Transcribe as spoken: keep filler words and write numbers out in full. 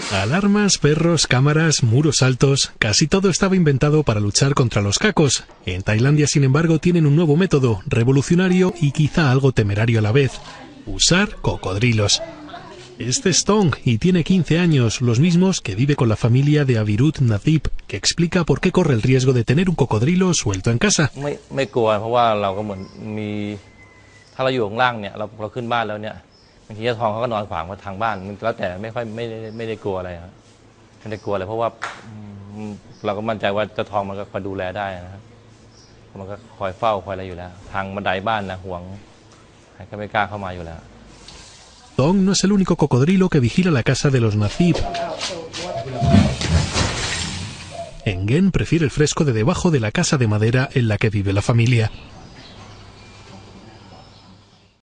Alarmas, perros, cámaras, muros altos, casi todo estaba inventado para luchar contra los cacos. En Tailandia, sin embargo, tienen un nuevo método, revolucionario y quizá algo temerario a la vez: usar cocodrilos. Este es Tong y tiene quince años, los mismos que vive con la familia de Avirut Nathip, que explica por qué corre el riesgo de tener un cocodrilo suelto en casa. Tong no es el único cocodrilo que vigila la casa de los Nathip. Engen prefiere el fresco de debajo de la casa de madera en la que vive la familia.